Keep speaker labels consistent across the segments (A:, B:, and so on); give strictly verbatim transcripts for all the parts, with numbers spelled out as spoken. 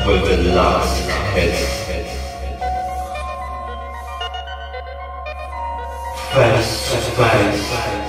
A: with the last kiss. Face to face.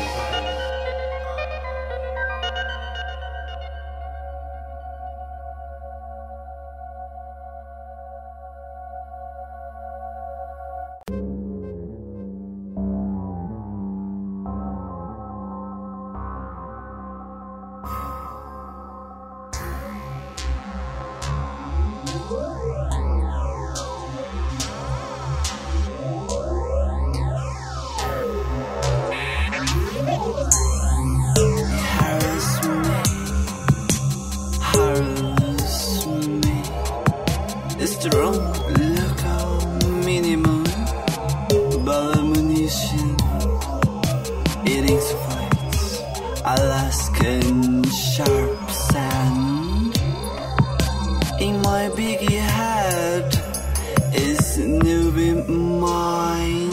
B: It's the wrong local minimum Balamunition Eating fights Alaskan sharp sand In my biggie head is newbie mind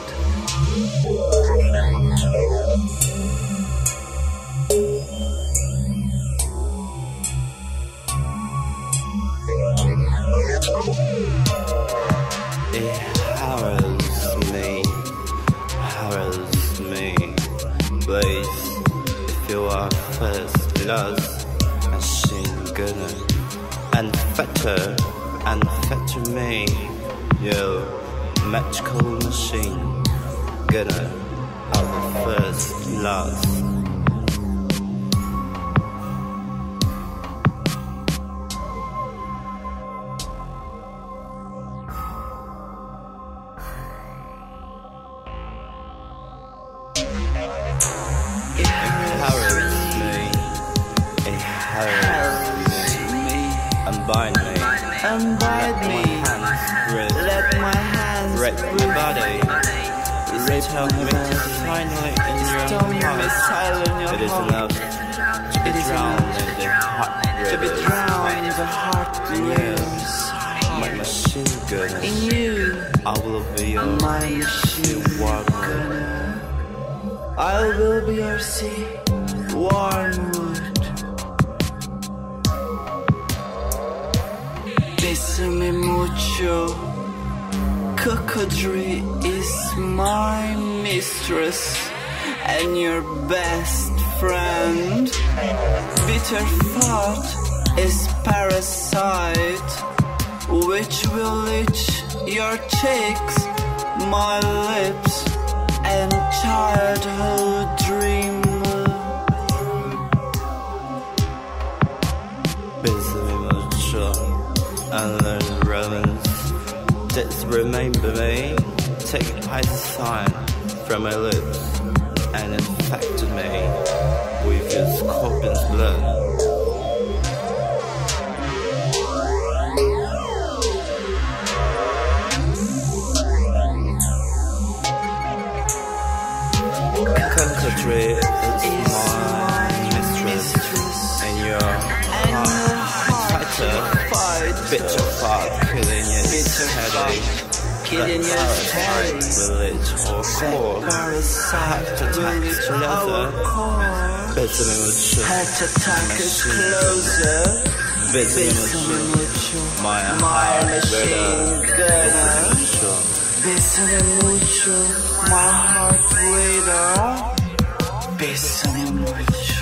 B: It harrows me, harrows me. Please, if you are first lost, machine gunner, and fetter, and fetter me, you magical machine gunner of the first lost. It harrows me, it harrows me, unbind me, unbind me, let my hands rape my body, tell me silently in your heart, it is enough to be drowned in the heart, to be drowned in the heart rivers, my machine gun, in you, I will be your machine gunner. I will be your sea, wormwood. Bésame mucho. Cocodrie is my mistress and your best friend. Bitter thought is parasite, which will leech your cheeks, my lips, and childhood dream. Bésame mucho and learn romance. Just remember me. Take a Pisces sign from my lips and infect me with your scorpion's blood. Cocodrie is my mistress, and your heart fighter, bitter fart, killing your headache, killing your headache, village or core, heart attack closer, bésame mucho, heart attack is closer, bésame mucho, my heart gunner, bésame mucho, my heart raider. Bésame mucho.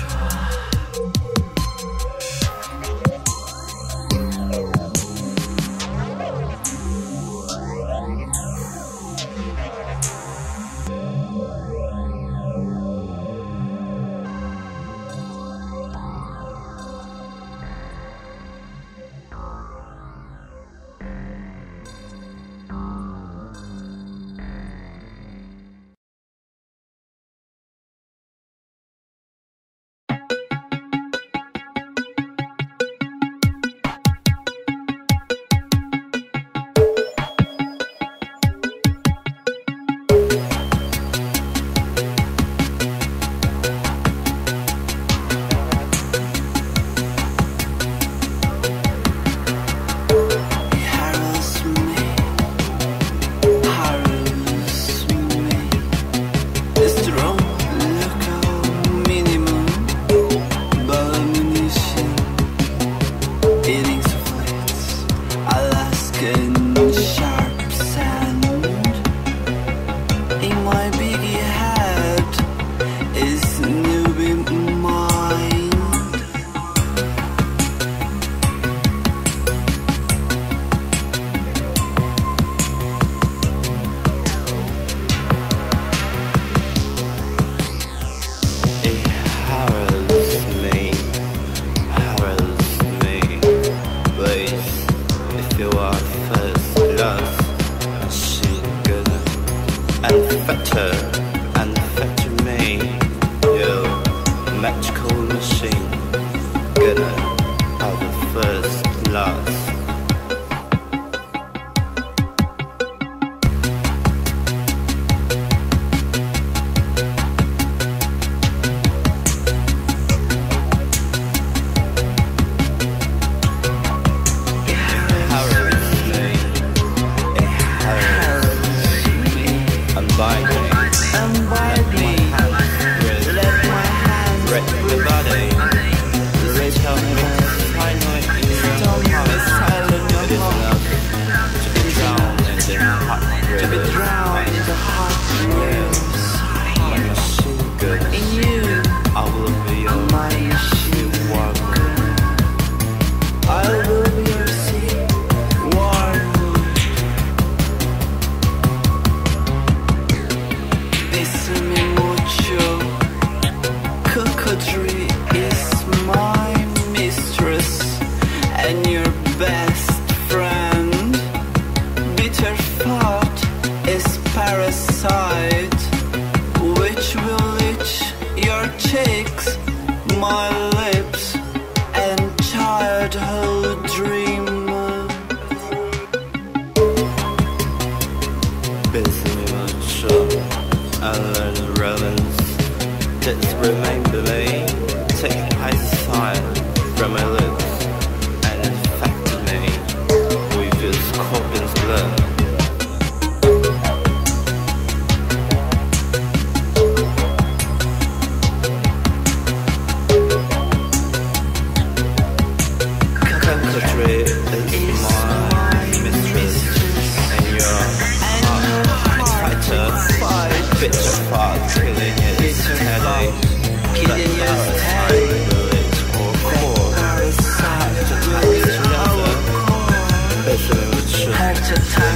B: fighter and affected me. You magical machine, gonna have the first last. Bind me, unbind me, let my hands wreck the body. Tell me silent in your heart. It is enough to be drowned in the hot rivers. To be drowned in the hot rivers. My machine gun, in you, I will be your my machine worker. I will be your sea warmer. Bésame mucho, Cocodrie is my mistress and your best friend. Bitter thought is parasite, which will itch your cheeks, my lips, and childhood dream. Bésame mucho. I learned the relevance that remember me. Take ice aside from my lips and infected me with your scorpion's blood. Cocodrie is my mistress and your heart fighter. Bitter thought killing its telly. Killing its telly. Or core. Parasite to touch together. Better than